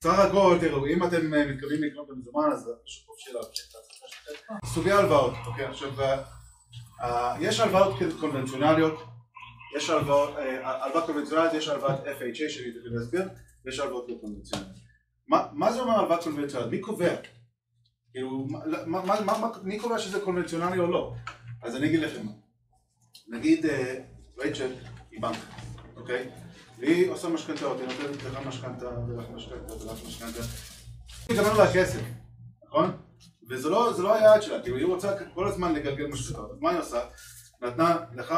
סך הכל, תראו, אם אתם מתכוונים לקנות במזומן, אז פשוט חופשי להמשיך את ההצלחה שלכם. סוגי הלוואות, אוקיי, עכשיו, יש הלוואות קונבנציונליות, יש הלוואה קונבנציונלית, יש הלוואת FHA שאני תכף להסביר, ויש הלוואות לא קונבנציונליות. מה זה אומר הלוואה קונבנציונלית? מי קובע? כאילו, מי קובע שזה קונבנציונלי או לא? אז אני אגיד לכם, נגיד רייצ'ל היא בנק, אוקיי? והיא עושה משכנתאות, היא נותנת לך משכנתה ולך משכנתה ולך משכנתה. היא גמר לה כסף, נכון? וזה לא היעד שלה, כאילו היא רוצה כל הזמן לגלגל משכנתאות. אז מה היא עושה? נתנה לך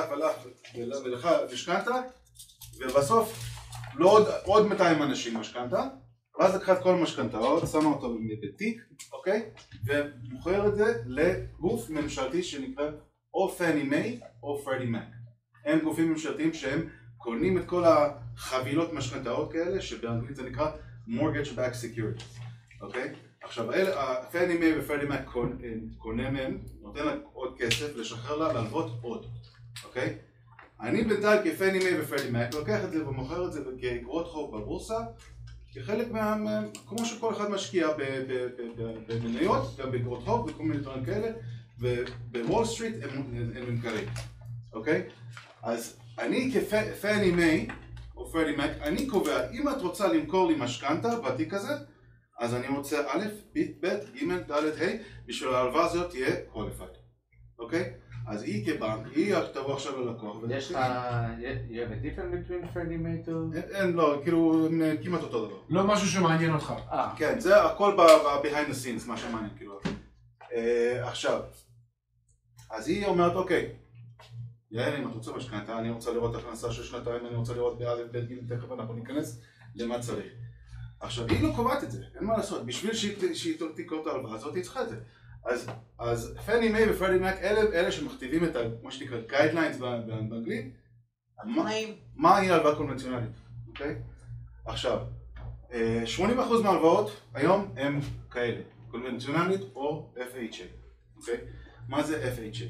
ולך משכנתה, ובסוף לא עוד 200 אנשים משכנתה, ואז לקחה את כל המשכנתאות, שמה אותו בתיק, אוקיי? ומוכר את זה לגוף ממשלתי שנקרא או פני מיי או פרדי מק. הם גופים ממשלתיים שהם קונים את כל החבילות משכנתאות כאלה, שבאנגלית זה נקרא mortgage backed securities, אוקיי? עכשיו, פני מיי ופרדי מק קונה מהם, נותן לה עוד כסף, לשחרר לה להלוות עוד, אוקיי? אני בינתיים כפני מיי ופרדי מק לוקח את זה ומוכר את זה כאגרות חוב בבורסה, כחלק כמו שכל אחד משקיע במניות, גם באגרות חוב וכל מיני דברים כאלה, ובוול סטריט הם נמכרים, אוקיי? אז אני כפני מיי או פרדי מק, אני קובע, אם את רוצה למכור לי משכנתה בתיק הזה, אז אני רוצה א', ב', ג', ד', ה', בשביל ההלוואה הזאת תהיה qualified, אוקיי? אז היא כבנק, היא תבוא עכשיו ללקוח. יש לך, you have a difference between Freddie Mac to? אין, לא, כאילו, כמעט אותו דבר. לא משהו שמעניין אותך. כן, זה הכל ב-behind the scenes, מה שמעניין, כאילו. עכשיו, אז היא אומרת, אוקיי, יעל, אם את רוצה משכנתה, אני רוצה לראות הכנסה של שנתיים, אני רוצה לראות בא' ב' ג' תכף אנחנו ניכנס למה צריך. עכשיו, היא לא קובעת את זה, אין מה לעשות, בשביל שהיא תקרוא את ההלוואה הזאת, היא צריכה את זה. אז פני מיי ופרדי מק, אלה שמכתיבים את מה שנקרא guidelines באנגלית, מה היא הלוואה קונבנציונלית, אוקיי? עכשיו, 80% מההלוואות היום הם כאלה, קונבנציונלית או FHA, אוקיי? מה זה FHA?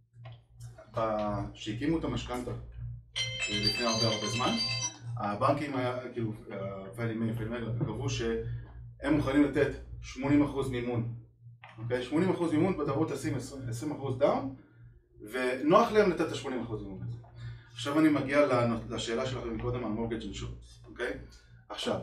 שהקימו את המשכנתה לפני הרבה זמן, הבנקים, כאילו, פני מיי ופרדי מק, קבעו שהם מוכנים לתת 80% מימון. אוקיי, 80% מימון, תבואו תשים 20% דאון, ונוח להם לתת את ה-80% מימון הזה. עכשיו אני מגיע לשאלה שלכם מקודם על mortgage insurance, אוקיי? עכשיו,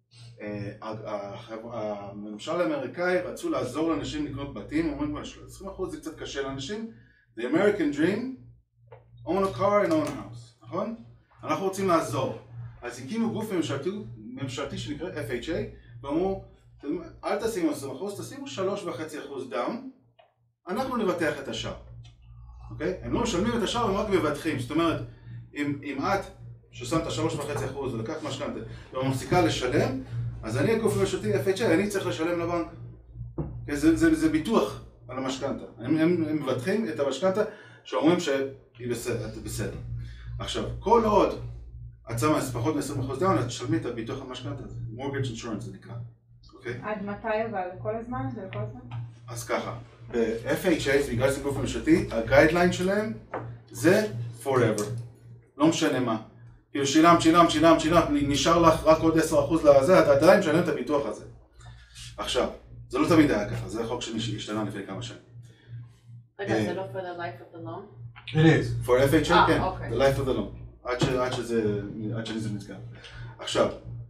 הממשל האמריקאי רצו לעזור לאנשים לקנות בתים, אומרים 20% זה קצת קשה לאנשים, the American dream, own a car and own a house, נכון? אנחנו רוצים לעזור. אז הקימו גוף ממשלתי שנקרא FHA, ואמרו, אל תשימו 20%, תשימו 3.5% דאון, אנחנו נבטח את השאר, אוקיי? הם לא משלמים את השאר, הם רק מבטחים, זאת אומרת, אם את ששמת 3.5% ולקחת משכנתה ומפסיקה לשלם, אז אני הגוף הממשלתי FHA, אני צריך לשלם לבנק, זה ביטוח על המשכנתה, הם מבטחים את המשכנתה שאומרים שהיא בסדר. עכשיו, כל עוד את שמה פחות מ-20% דאון, את תשלמי את הביטוח המשכנתה הזה, mortgage insurance זה נקרא. עד מתי אבל? לכל הזמן? זה לכל הזמן? אז ככה, ב-FHA, בגלל שזה גוף ממשלתי, הגיידליין שלהם זה forever. לא משנה מה. כאילו שילמת, נשאר לך רק עוד 10% לזה, אתה עדיין משלם את הביטוח הזה. עכשיו, זה לא תמיד היה ככה, זה החוק שהשתנה לפני כמה שנים. רגע, זה לא for the life of the loan? It is. For FHA, כן, אוקיי. the life of the loan. עד שזה נסגר. עכשיו,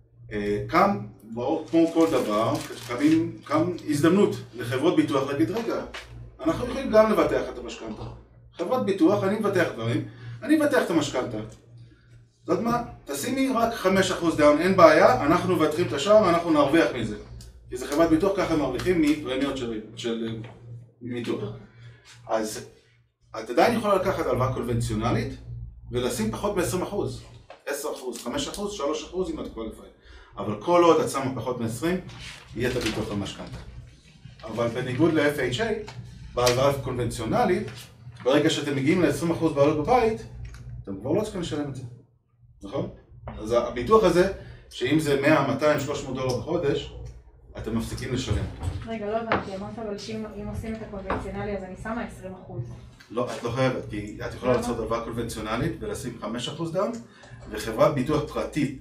כמו כל דבר, קם הזדמנות לחברות ביטוח להגיד, רגע, אנחנו יכולים גם לבטח את המשכנתה. חברת ביטוח, אני מבטח דברים, אני מבטח את המשכנתה. זאת מה? תשימי רק 5% דאון, אין בעיה, אנחנו מבטחים את השאר, אנחנו נרוויח מזה. כי זה חברת ביטוח, ככה הם מרוויחים מפרמיות של ביטוח. אז את עדיין יכולה לקחת הלוואה קונבנציונלית, ולשים פחות מ-20%, 10%, 5%, 3% אם את qualified. אבל כל עוד את שמה פחות מ-20, יהיה את הביטוח המשכנתה. אבל בניגוד ל-FHA, בהלוואה קונבנציונלית, ברגע שאתם מגיעים ל-20% בעלות בבית, אתם כבר לא צריכים לשלם את זה, נכון? אז הביטוח הזה, שאם זה 100, 200, 300 דולר בחודש, אתם מפסיקים לשלם. רגע, לא הבנתי, אמרת אבל שאם עושים את הקונבנציונלי אז אני שמה 20%. לא, את לא חייבת, כי את יכולה לעשות הלוואה קונבנציונלית ולשים 5% דאון, וחברת ביטוח פרטית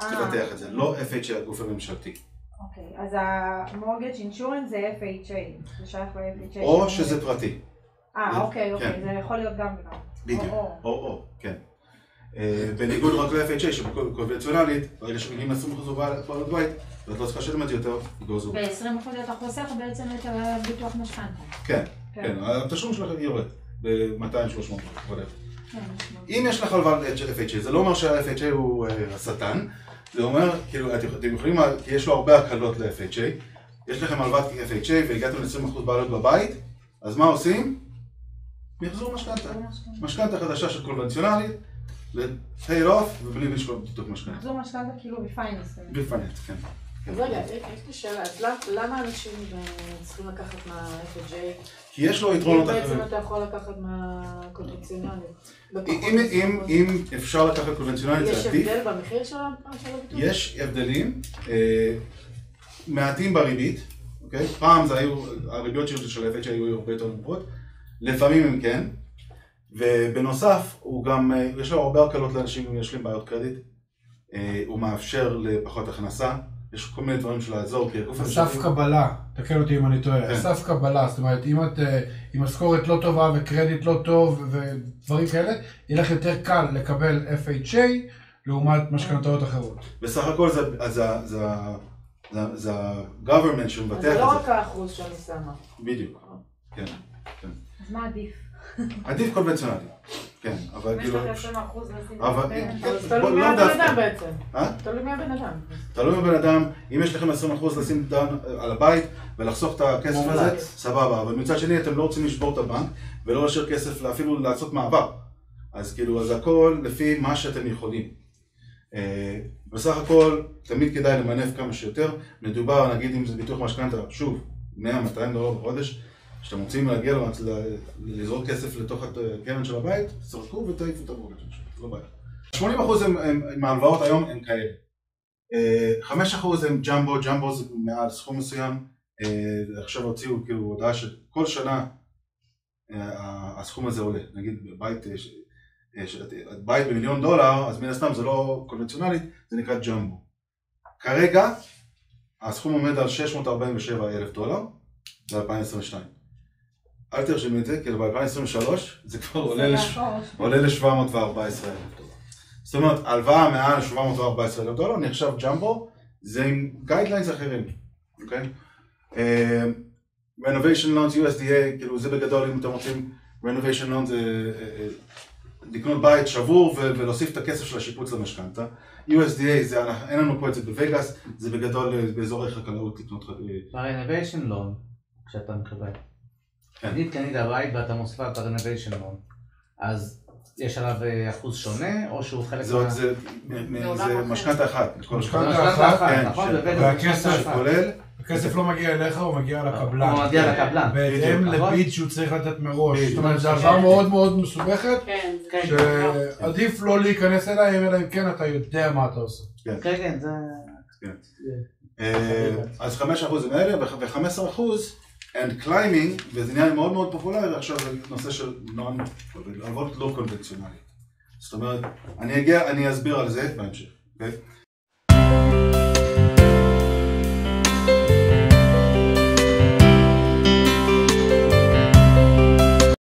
תפתח את זה, לא FHA הגוף הממשלתי. אוקיי, אז ה-mortgage insurance זה FHA, זה שייך ל-FHA. או שזה פרטי. אוקיי, זה יכול להיות גם וגם. בדיוק, או, כן. בניגוד רק ל-FHA שבקונבנציונלית, ברגע שמגיעים ל-20% בעלת בית, ואת לא צריכה לשלם את זה יותר, יגוזו. ב-20% אתה חוסך בעצם את הביטוח משכנתה. כן, התשלום שלך יורד ב-200-300. אם יש לך הלוואה של FHA, זה לא אומר שה-FHA הוא השטן, זה אומר, כאילו, אתם יכולים, כי יש לו הרבה הקלות ל-FHA, יש לכם הלוואת FHA והגעתם ל-20% בעלות בבית, אז מה עושים? מחזור משכנתה. משכנתה חדשה של קונבנציונלית, ל-pay off ובלי לשקול ביטוח משכנתה. מחזור משכנתה כאילו בפייננס. בפייננס, כן. אז רגע, יש לי שאלה, אז למה אנשים צריכים לקחת מה-FHA? כי יש לו יתרונות אחרים. אחרים. בעצם אתה יכול לקחת מהקונבנציונלית. אם אפשר לקחת קונבנציונלית זה עדיף. יש הבדל במחיר של הביטוח? יש הבדלים מעטים בריבית, אוקיי? פעם זה היו, הריביות של FHA היו הרבה יותר נמוכות, לפעמים הם כן, ובנוסף הוא גם, יש לו הרבה הקלות לאנשים אם יש להם בעיות קרדיט, הוא מאפשר לפחות הכנסה, יש כל מיני דברים של לעזור, כי הגוף אסף קבלה, תקן אותי אם אני טועה, אסף קבלה, זאת אומרת אם את עם משכורת לא טובה וקרדיט לא טוב ודברים כאלה, יהיה לך יותר קל לקבל FHA לעומת משכנתאות אחרות. בסך הכל זה ה-government שמבטח את זה. זה לא רק האחוז שאני שמה. בדיוק, כן. אז מה עדיף? עדיף קונבנציונלי, כן, אבל יש כאילו... לך 20% לשים. אבל... אז תלוי מי הבן אדם בעצם. תלוי מי הבן אדם. תלוי מי הבן אדם, אם יש לכם 20% לשים על הבית ולחסוך את הכסף הזה, סבבה, אבל מצד שני אתם לא רוצים לשבור את הבנק ולא לשאיר כסף אפילו לעשות מעבר. אז כאילו, אז הכל לפי מה שאתם יכולים. בסך הכל, תמיד כדאי למנף כמה שיותר. מדובר, נגיד אם זה ביטוח משכנתה, שוב, $100-200 בחודש, שאתם רוצים להגיע לזרוק כסף לתוך הקרן של הבית, תסרקו ותעיפו את המורגג', זה לא בעיה. 80% מההלוואות היום הם כאלה. 5% הם ג'מבו, ג'מבו זה מעל סכום מסוים. עכשיו הוציאו כאילו הודעה שכל שנה הסכום הזה עולה. נגיד בית ב$1,000,000, אז מן הסתם זה לא קונבנציונלית, זה נקרא ג'מבו. כרגע הסכום עומד על $647,000 ב-2022. אל תרשמי את זה, כי ב-2023 זה כבר עולה ל$714,000. זאת אומרת, הלוואה מעל $714,000 נחשב ג'מבו, זה עם גיידליינס אחרים, אוקיי? Renovation Loans USDA, כאילו זה בגדול אם אתם רוצים, Renovation Loans זה לקנות בית שבור ולהוסיף את הכסף של השיפוץ למשכנתה. USDA, אין לנו פה את זה בווגאס, זה בגדול באזורי חקלאות לקנות... ב-Renovation Loan, כשאתה מקבל. נגיד קנית הבית ואתה מוסיף את ה-Renovation Loan, אז יש עליו אחוז שונה, או שהוא חלק מה... זה משכנתה אחת. משכנתה אחת, נכון? והכסף לא מגיע אליך, הוא מגיע לקבלן. הוא מגיע לקבלן. בהתאם לביד שהוא צריך לתת מראש. זאת אומרת, זה הלוואה מאוד מאוד מסובכת, שעדיף לא להיכנס אליה, אלא אם כן אתה יודע מה אתה עושה. כן, זה... אז 5% הם אלה, ו-15% and climbing, וזה נהיה מאוד מאוד פופולרי, עכשיו זה נושא של הלוואות לא קונבנציונליות. זאת אומרת, אני אסביר על זה בהמשך.